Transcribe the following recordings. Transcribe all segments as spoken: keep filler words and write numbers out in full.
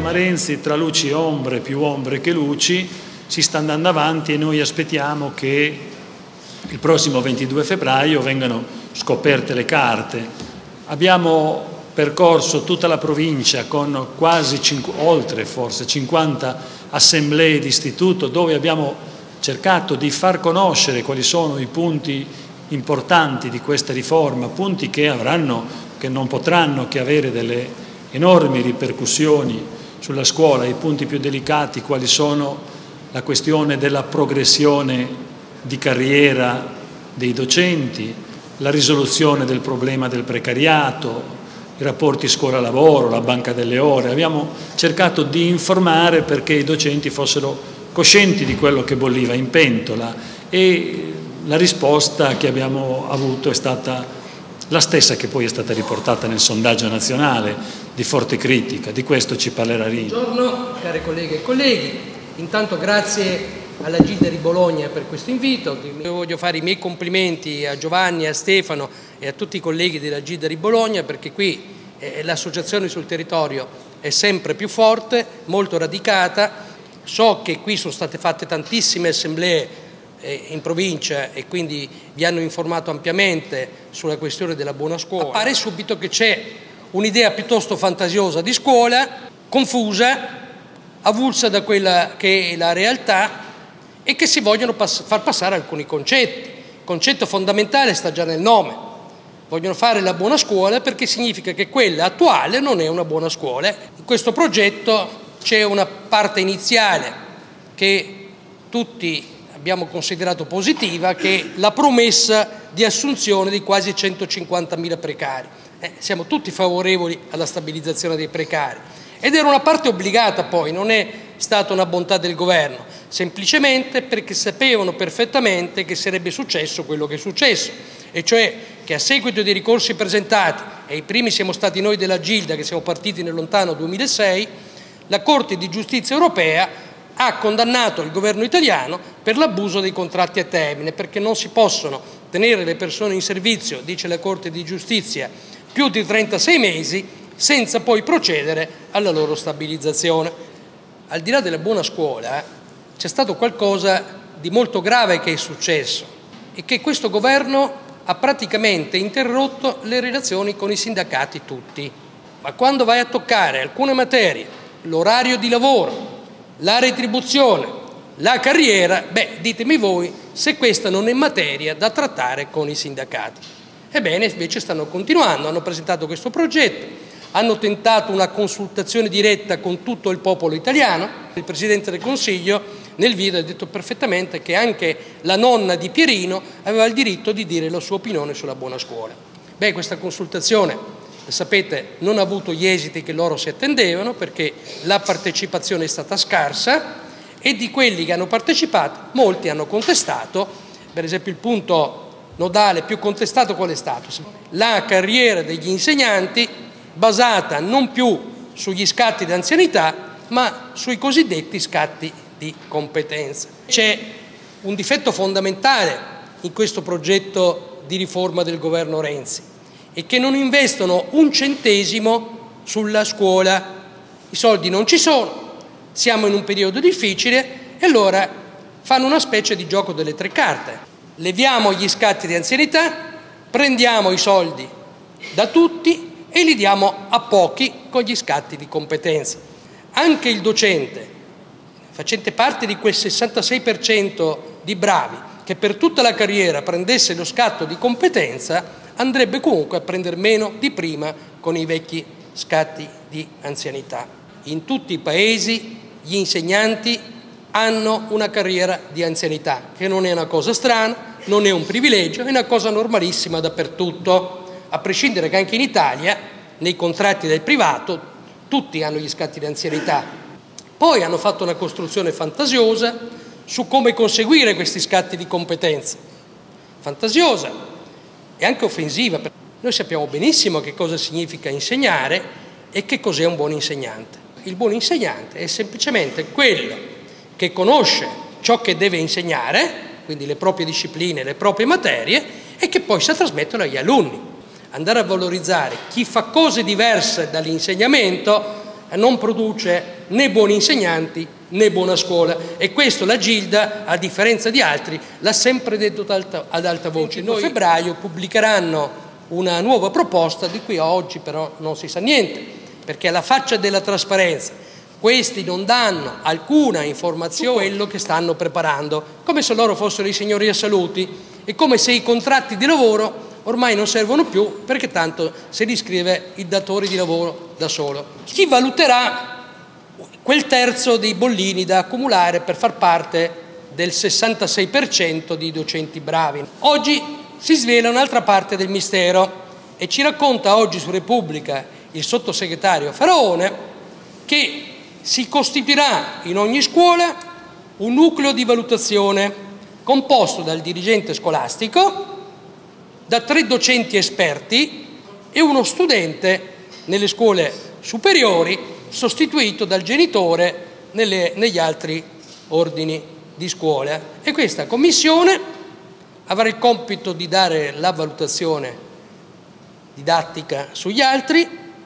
sistema Renzi, tra luci e ombre, più ombre che luci, si sta andando avanti e noi aspettiamo che il prossimo ventidue febbraio vengano scoperte le carte. Abbiamo percorso tutta la provincia con quasi, oltre forse, cinquanta assemblee di istituto dove abbiamo cercato di far conoscere quali sono i punti importanti di questa riforma, punti che avranno, che non potranno che avere delle enormi ripercussioni sulla scuola, i punti più delicati quali sono la questione della progressione di carriera dei docenti, la risoluzione del problema del precariato, i rapporti scuola-lavoro, la banca delle ore. Abbiamo cercato di informare perché i docenti fossero coscienti di quello che bolliva in pentola e la risposta che abbiamo avuto è stata la stessa che poi è stata riportata nel sondaggio nazionale di forte critica. Di questo ci parlerà Rino. Buongiorno care colleghe e colleghi, intanto grazie alla Gilda di Bologna per questo invito. Io voglio fare i miei complimenti a Giovanni, a Stefano e a tutti i colleghi della Gilda di Bologna perché qui eh, l'associazione sul territorio è sempre più forte, molto radicata. So che qui sono state fatte tantissime assemblee eh, in provincia e quindi vi hanno informato ampiamente sulla questione della buona scuola. Appare subito che c'è un'idea piuttosto fantasiosa di scuola, confusa, avulsa da quella che è la realtà e che si vogliono pass- far passare alcuni concetti. Il concetto fondamentale sta già nel nome. Vogliono fare la buona scuola perché significa che quella attuale non è una buona scuola. In questo progetto c'è una parte iniziale che tutti abbiamo considerato positiva, che è la promessa di assunzione di quasi centocinquantamila precari. Eh, siamo tutti favorevoli alla stabilizzazione dei precari. Ed era una parte obbligata poi, non è stata una bontà del governo, semplicemente perché sapevano perfettamente che sarebbe successo quello che è successo, e cioè che a seguito dei ricorsi presentati, e i primi siamo stati noi della Gilda che siamo partiti nel lontano duemilasei, la Corte di Giustizia europea ha condannato il governo italiano per l'abuso dei contratti a termine, perché non si possono tenere le persone in servizio, dice la Corte di Giustizia, più di trentasei mesi, senza poi procedere alla loro stabilizzazione. Al di là della buona scuola, c'è stato qualcosa di molto grave che è successo e che questo governo ha praticamente interrotto le relazioni con i sindacati tutti. Ma quando vai a toccare alcune materie, l'orario di lavoro, la retribuzione, la carriera, beh, ditemi voi se questa non è materia da trattare con i sindacati. Ebbene, invece stanno continuando, hanno presentato questo progetto, hanno tentato una consultazione diretta con tutto il popolo italiano. Il Presidente del Consiglio nel video ha detto perfettamente che anche la nonna di Pierino aveva il diritto di dire la sua opinione sulla buona scuola. Beh, questa consultazione, sapete, non ha avuto gli esiti che loro si attendevano perché la partecipazione è stata scarsa e di quelli che hanno partecipato molti hanno contestato. Per esempio il punto nodale più contestato qual è stato? La carriera degli insegnanti basata non più sugli scatti di anzianità ma sui cosiddetti scatti di competenza. C'è un difetto fondamentale in questo progetto di riforma del governo Renzi e che non investono un centesimo sulla scuola. I soldi non ci sono, siamo in un periodo difficile e allora fanno una specie di gioco delle tre carte. Leviamo gli scatti di anzianità, prendiamo i soldi da tutti e li diamo a pochi con gli scatti di competenza. Anche il docente, facente parte di quel sessantasei per cento di bravi che per tutta la carriera prendesse lo scatto di competenza, andrebbe comunque a prendere meno di prima con i vecchi scatti di anzianità. In tutti i paesi gli insegnanti hanno una carriera di anzianità, che non è una cosa strana, non è un privilegio, è una cosa normalissima dappertutto, a prescindere che anche in Italia, nei contratti del privato, tutti hanno gli scatti di anzianità. Poi hanno fatto una costruzione fantasiosa su come conseguire questi scatti di competenza. Fantasiosa e anche offensiva. Noi sappiamo benissimo che cosa significa insegnare e che cos'è un buon insegnante. Il buon insegnante è semplicemente quello che conosce ciò che deve insegnare, quindi le proprie discipline, le proprie materie, e che poi sa trasmetterlo agli alunni. Andare a valorizzare chi fa cose diverse dall'insegnamento non produce né buoni insegnanti né buona scuola, e questo la Gilda, a differenza di altri, l'ha sempre detto ad alta, ad alta voce. Noi a febbraio pubblicheranno una nuova proposta di cui a oggi però non si sa niente, perché alla faccia della trasparenza questi non danno alcuna informazione su quello che stanno preparando, come se loro fossero i signori assoluti e come se i contratti di lavoro ormai non servono più, perché tanto se li scrive il datore di lavoro da solo. Chi valuterà quel terzo dei bollini da accumulare per far parte del sessantasei per cento di docenti bravi? Oggi si svela un'altra parte del mistero e ci racconta oggi su Repubblica il sottosegretario Faraone che si costituirà in ogni scuola un nucleo di valutazione composto dal dirigente scolastico, da tre docenti esperti e uno studente nelle scuole superiori sostituito dal genitore nelle, negli altri ordini di scuola. E questa commissione avrà il compito di dare la valutazione didattica sugli altri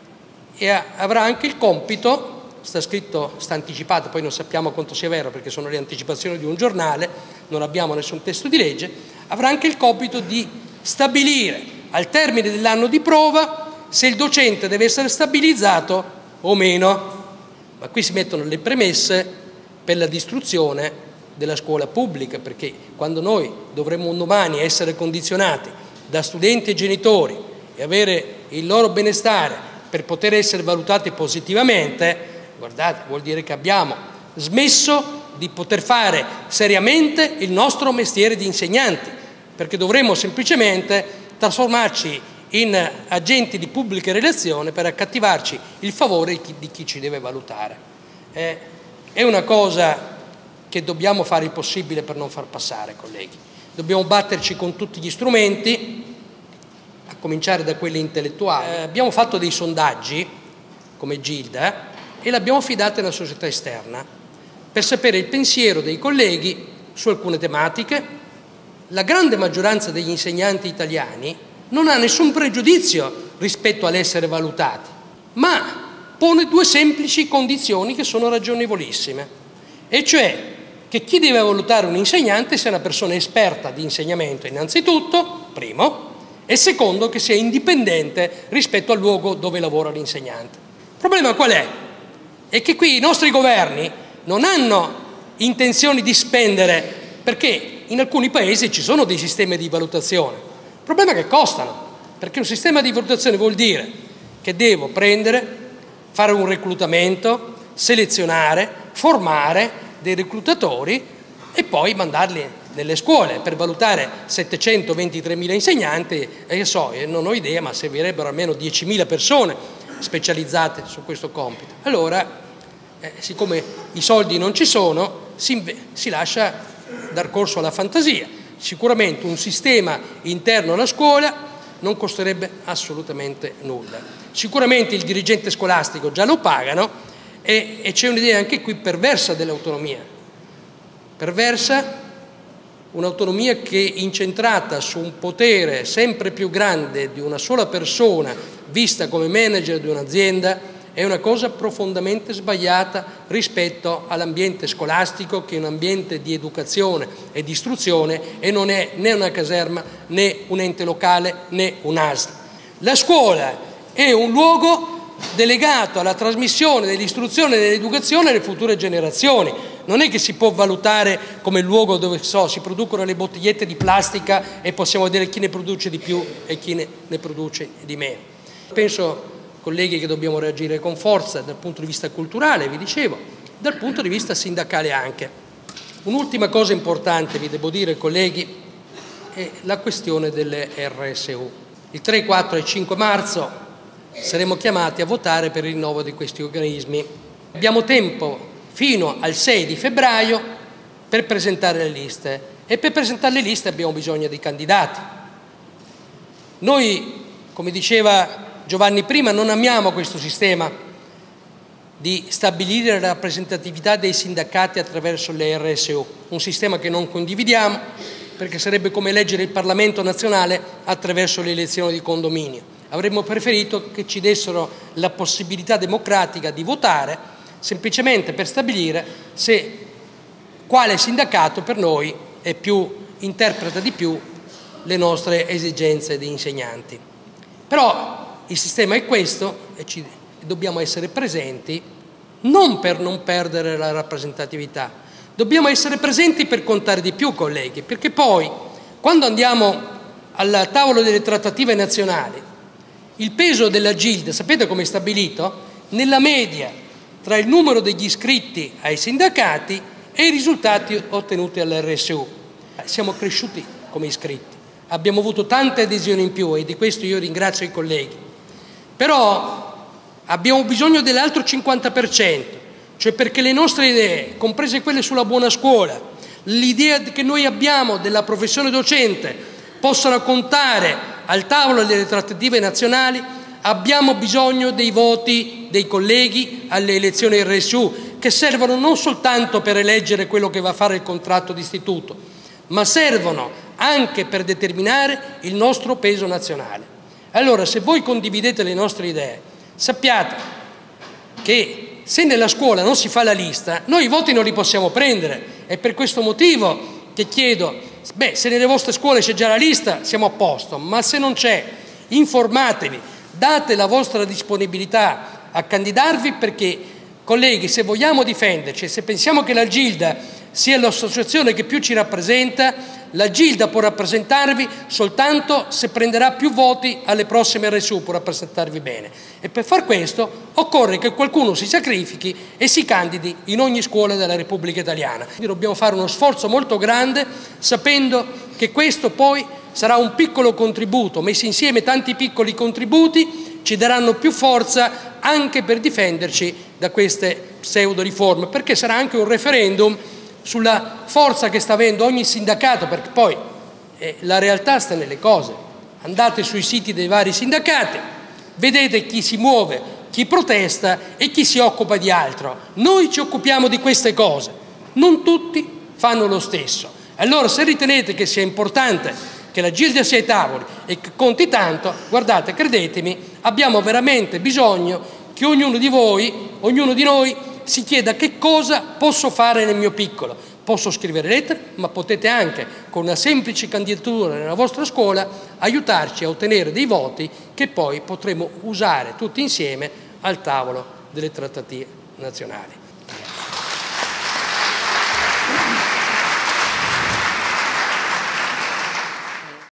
e avrà anche il compito, sta scritto, sta anticipato, poi non sappiamo quanto sia vero perché sono le anticipazioni di un giornale, non abbiamo nessun testo di legge, avrà anche il compito di stabilire al termine dell'anno di prova se il docente deve essere stabilizzato o meno. Ma qui si mettono le premesse per la distruzione della scuola pubblica, perché quando noi dovremo un domani essere condizionati da studenti e genitori e avere il loro benestare per poter essere valutati positivamente, guardate, vuol dire che abbiamo smesso di poter fare seriamente il nostro mestiere di insegnanti, perché dovremo semplicemente trasformarci in agenti di pubblica relazione per accattivarci il favore di chi ci deve valutare. Eh, è una cosa che dobbiamo fare il possibile per non far passare, colleghi. Dobbiamo batterci con tutti gli strumenti, a cominciare da quelli intellettuali. Eh, abbiamo fatto dei sondaggi, come Gilda, e l'abbiamo affidata alla società esterna, per sapere il pensiero dei colleghi su alcune tematiche. La grande maggioranza degli insegnanti italiani non ha nessun pregiudizio rispetto all'essere valutati, ma pone due semplici condizioni che sono ragionevolissime, e cioè che chi deve valutare un insegnante sia una persona esperta di insegnamento innanzitutto, primo, e secondo che sia indipendente rispetto al luogo dove lavora l'insegnante. Il problema qual è? È che qui i nostri governi non hanno intenzioni di spendere, perché in alcuni paesi ci sono dei sistemi di valutazione. Il problema è che costano, perché un sistema di valutazione vuol dire che devo prendere, fare un reclutamento, selezionare, formare dei reclutatori e poi mandarli nelle scuole per valutare settecentoventitremila insegnanti, e so, non ho idea, ma servirebbero almeno diecimila persone specializzate su questo compito. Allora, eh, siccome i soldi non ci sono, si, si lascia dar corso alla fantasia. Sicuramente un sistema interno alla scuola non costerebbe assolutamente nulla. Sicuramente il dirigente scolastico già lo pagano e, e c'è un'idea anche qui perversa dell'autonomia. Perversa un'autonomia che è incentrata su un potere sempre più grande di una sola persona vista come manager di un'azienda è una cosa profondamente sbagliata rispetto all'ambiente scolastico, che è un ambiente di educazione e di istruzione e non è né una caserma né un ente locale né un A S L. La scuola è un luogo delegato alla trasmissione dell'istruzione e dell'educazione alle future generazioni. Non è che si può valutare come luogo dove so, si producono le bottigliette di plastica e possiamo vedere chi ne produce di più e chi ne, ne produce di meno. Penso, colleghi, che dobbiamo reagire con forza dal punto di vista culturale, vi dicevo, dal punto di vista sindacale anche. Un'ultima cosa importante, vi devo dire, colleghi, è la questione delle R S U. Il tre, quattro e cinque marzo saremo chiamati a votare per il rinnovo di questi organismi. Abbiamo tempo fino al sei di febbraio per presentare le liste e per presentare le liste abbiamo bisogno di candidati. Noi, come diceva Giovanni prima, non amiamo questo sistema di stabilire la rappresentatività dei sindacati attraverso le R S U, un sistema che non condividiamo perché sarebbe come eleggere il Parlamento nazionale attraverso le elezioni di condominio. Avremmo preferito che ci dessero la possibilità democratica di votare semplicemente per stabilire se quale sindacato per noi è più, interpreta di più le nostre esigenze di insegnanti. Però il sistema è questo e ci, dobbiamo essere presenti non per non perdere la rappresentatività, dobbiamo essere presenti per contare di più, colleghi, perché poi quando andiamo al tavolo delle trattative nazionali, il peso della Gilda, sapete come è stabilito? Nella media tra il numero degli iscritti ai sindacati e i risultati ottenuti all'R S U. Siamo cresciuti come iscritti, abbiamo avuto tante adesioni in più e di questo io ringrazio i colleghi, però abbiamo bisogno dell'altro cinquanta per cento, cioè perché le nostre idee, comprese quelle sulla buona scuola, l'idea che noi abbiamo della professione docente, possano contare al tavolo delle trattative nazionali, abbiamo bisogno dei voti dei colleghi alle elezioni R S U, che servono non soltanto per eleggere quello che va a fare il contratto d'istituto, ma servono anche per determinare il nostro peso nazionale. Allora, se voi condividete le nostre idee, sappiate che se nella scuola non si fa la lista, noi i voti non li possiamo prendere. È per questo motivo che chiedo, beh, se nelle vostre scuole c'è già la lista, siamo a posto, ma se non c'è, informatevi, date la vostra disponibilità a candidarvi perché, colleghi, se vogliamo difenderci, se pensiamo che la Gilda sia l'associazione che più ci rappresenta, la Gilda può rappresentarvi soltanto se prenderà più voti alle prossime R S U, può rappresentarvi bene. E per far questo occorre che qualcuno si sacrifichi e si candidi in ogni scuola della Repubblica Italiana. Quindi dobbiamo fare uno sforzo molto grande, sapendo che questo poi sarà un piccolo contributo, messi insieme tanti piccoli contributi ci daranno più forza anche per difenderci da queste pseudo riforme, perché sarà anche un referendum sulla forza che sta avendo ogni sindacato, perché poi eh, la realtà sta nelle cose. Andate sui siti dei vari sindacati, vedete chi si muove, chi protesta e chi si occupa di altro. Noi ci occupiamo di queste cose, non tutti fanno lo stesso. Allora, se ritenete che sia importante che la Gilda sia ai tavoli e che conti tanto, guardate, credetemi, abbiamo veramente bisogno che ognuno di voi, ognuno di noi, si chieda che cosa posso fare nel mio piccolo. Posso scrivere lettere, ma potete anche, con una semplice candidatura nella vostra scuola, aiutarci a ottenere dei voti che poi potremo usare tutti insieme al tavolo delle trattative nazionali.